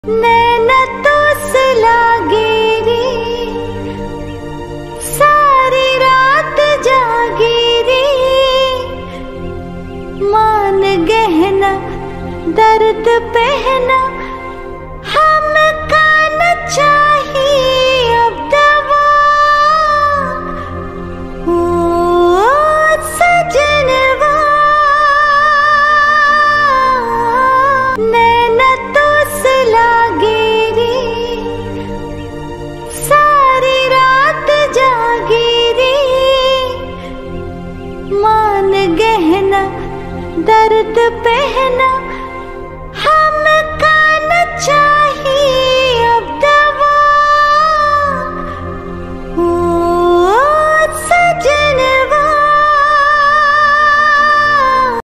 नैना तो सलागे रे, सारी रात जागे रे, मान गहना दर्द पहना, हम कान चाहिए अब दवा। ओ सजनवा, नैना तो सलागे रे, सारी रात जागे रे, मान गहना दर्द पहना, हम कान चाहिए।